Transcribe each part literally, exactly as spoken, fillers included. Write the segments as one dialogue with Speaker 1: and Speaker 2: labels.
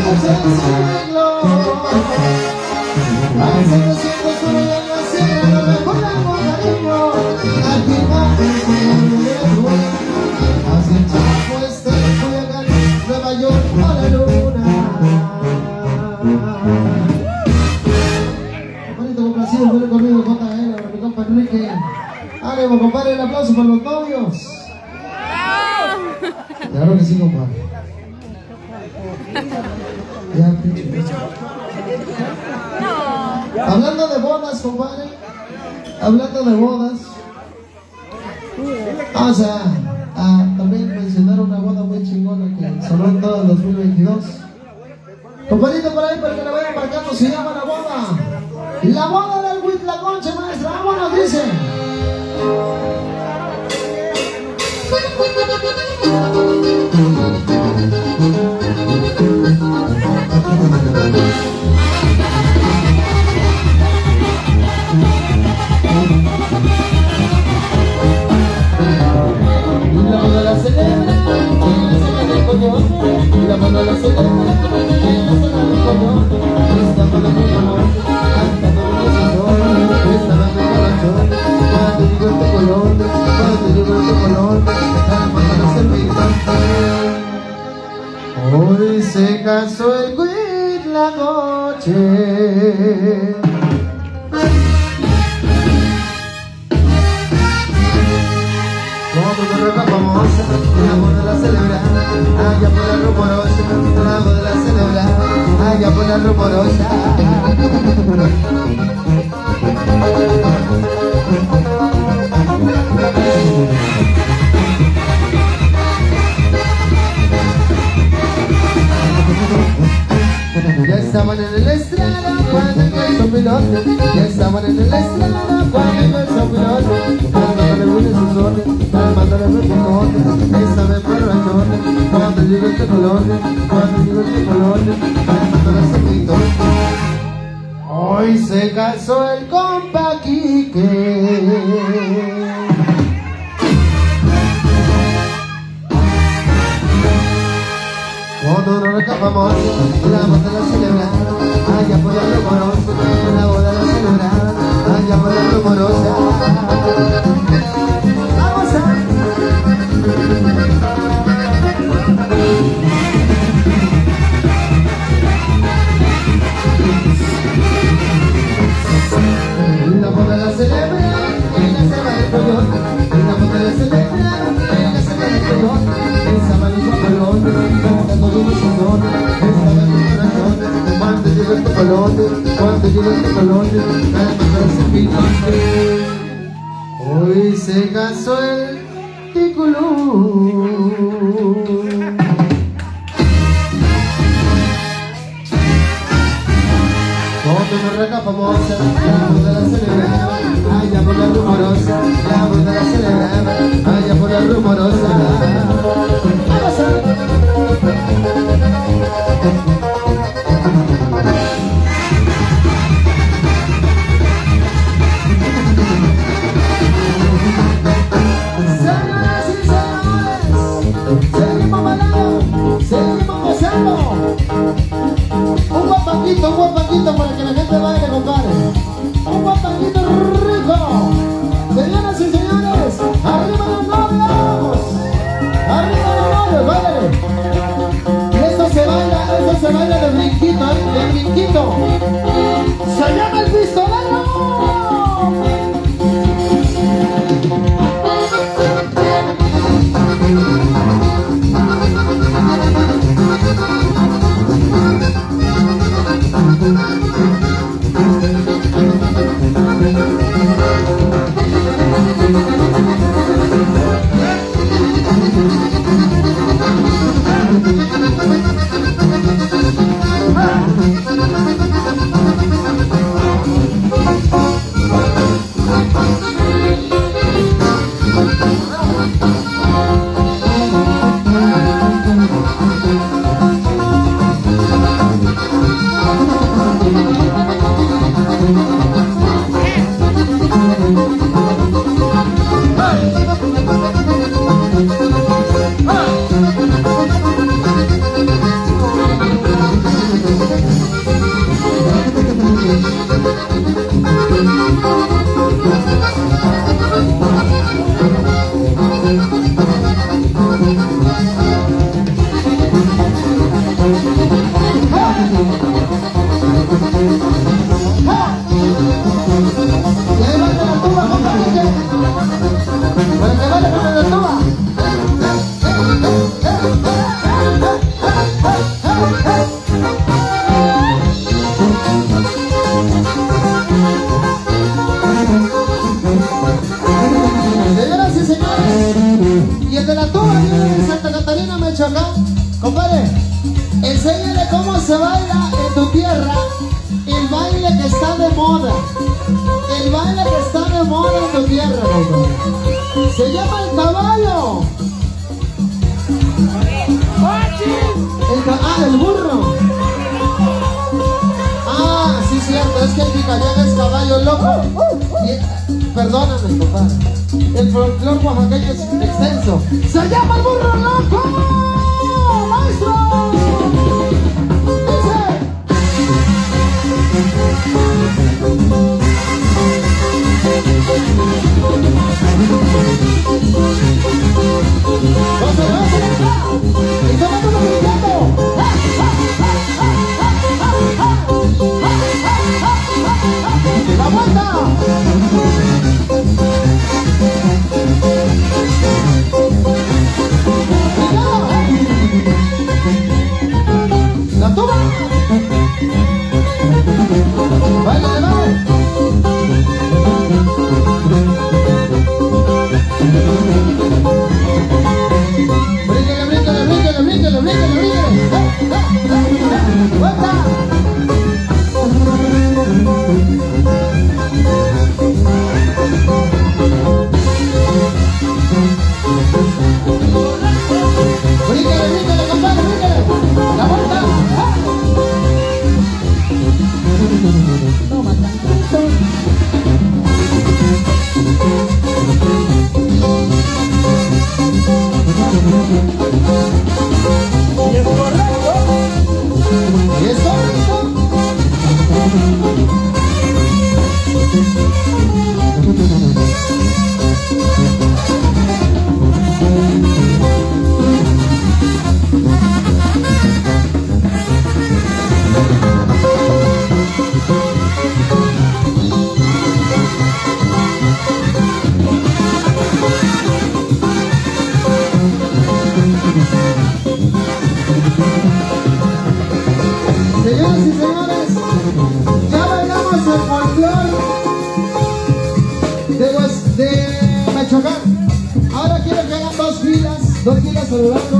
Speaker 1: Ánimo, compadre, el aplauso para los novios. Claro que sí, compadre. Ya, picho. Hablando de bodas, compadre. Hablando de bodas. Vamos a, a también mencionar una boda muy chingona que sonó en todo el dos mil veintidós. Compadrito, por ahí, para que la vayan marcando, se llama la boda. La boda del Huitlaconche, maestra. Vámonos, dice. La boda la celebra, la cena del coñón. La boda la celebra, la cena del coñón. Esta boda muy color, hasta todo el sensor. Esta boda muy colachón, cuando digo este color, cuando digo este color, la boda la cerveza. Hoy se casó el Huitlaconche. Como una roca famosa, la boda la celebra, allá por la rumorosa, la boda la celebra, allá por la rumorosa. Ya estaban en el estrado cuando llegó el sopilote. Ya estaban en el estrado cuando llegó el sopilote. Calmándole bien sus órdenes, calmándole bien sus órdenes. Esta vez por rachones, cuando llegó este colote, cuando llegó este colote, calmándole ese pitote. Hoy se casó el compa Quique. Cuando una roca famosa, la boda la celebraron, allá por la rumorosa, la boda la celebraron, allá por la rumorosa. ¡Vamos a! La boda la celebraron, en la cena del coñón. La boda la celebraron, en la cena del coñón. Esa manita colón, cantando bien sus dones. Esta vez con corazones, cuando llegó este colote, cuando llegó este colote, calmándole ese pitote. Hoy se casó el Ticulú. Con una roca famosa, la boda la celebraba, allá por la rumorosa, la boda la celebraba, allá por la rumorosa. ¡Vamos a! Señoras y señores, seguimos bailando, seguimos gozando. Un guapanguito, un guapanguito para que la gente baile, compadre. Un guapanguito rico. Señoras y señores, arriba los novios. Arriba los novios, baile. Y esto se baila, esto se baila de brinquito, ¿eh? De brinquito. Se llama el pistolero. Enséñale cómo se baila en tu tierra el baile que está de moda. El baile que está de moda en tu tierra, compadre. Se llama el caballo. El ca ah, el burro. Ah, sí, cierto, es que el picayán es caballo loco. Y, perdóname, compadre. El folclore oaxaqueño es extenso. Se llama el burro loco. ¡Maestro! Dice. ¡Vamos, vamos! ¡Y toma todo brincando! ¡La vuelta! ¡La toma! ¡Vale, vale! ¡Bríquele, bríquele, bríquele, bríquele, bríquele, bríquele! ¡Vuelta! Bríquele, bríquele, compadre, bríquele. La vuelta. Toma, tantito. Y es correcto. Y es correcto. Señoras y señores, ya bailamos el folclore de, de Michoacán. Ahora quiero que hagan dos filas, dos filas saludando.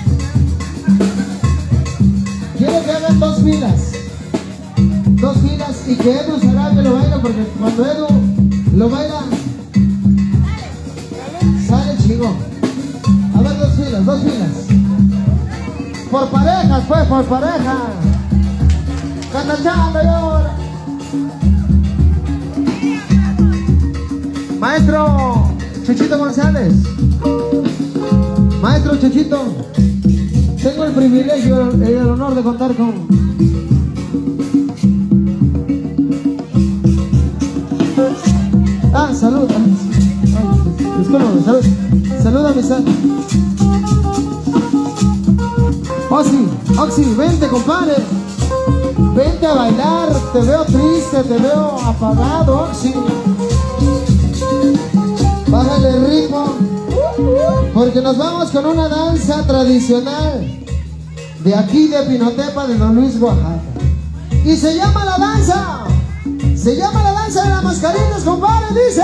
Speaker 1: Quiero que hagan dos filas, dos filas y que Edu Sarabia lo baila, porque cuando Edu lo baila, sale chingón. A ver, dos filas, dos filas. Por parejas, pues, por parejas. Cantachando y ahora. Maestro Chechito González. Maestro Chechito, tengo el privilegio y el honor de contar con Ah, salud. Disculpe, salud. Saluda a mi sal. Oxy, Oxy, vente, compadre. Vente a bailar, te veo triste, te veo apagado, Oxy. Bájale el ritmo, porque nos vamos con una danza tradicional de aquí de Pinotepa, de Don Luis, Oaxaca. Y se llama la danza, se llama la danza de las mascarinas, compadre, dice.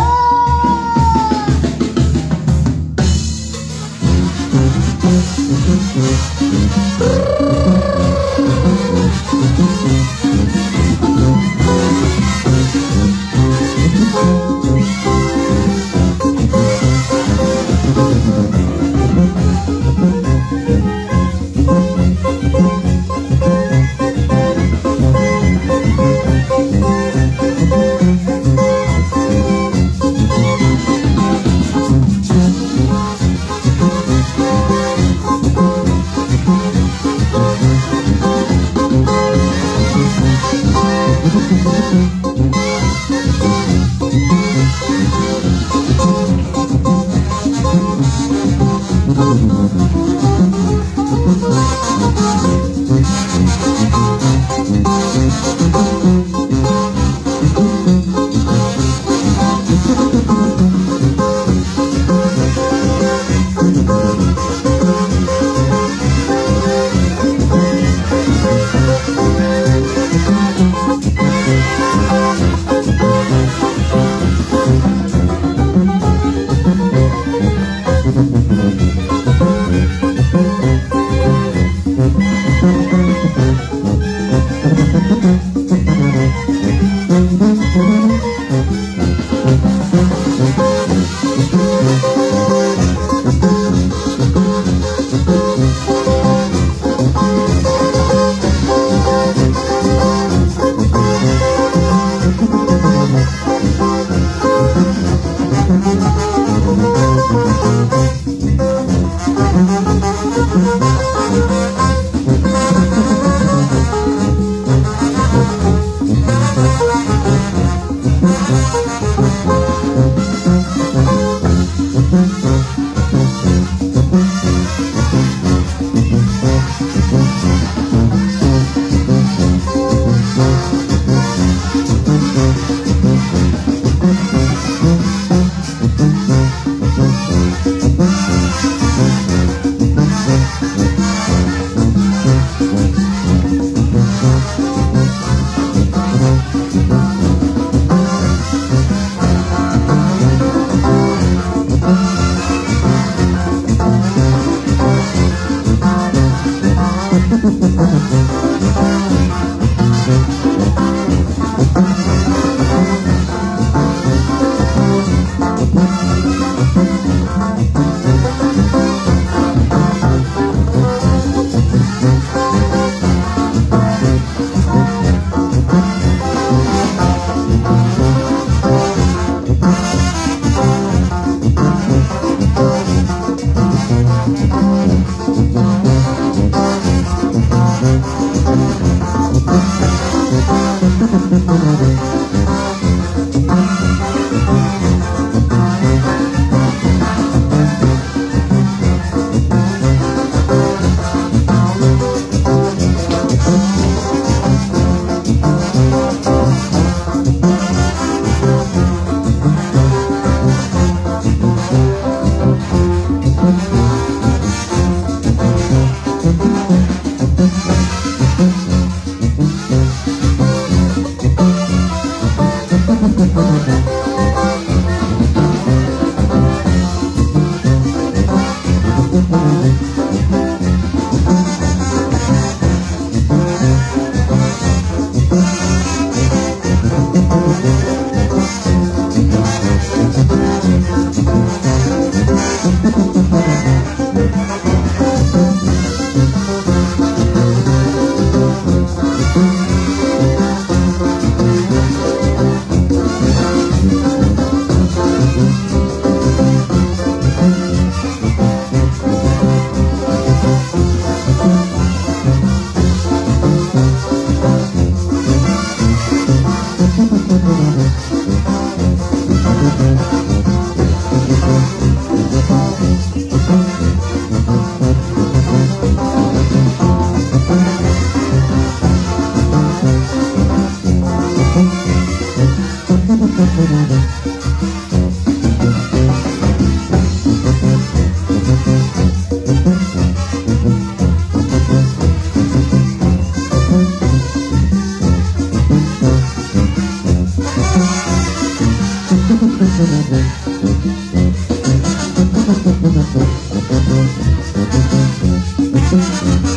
Speaker 1: Thank you.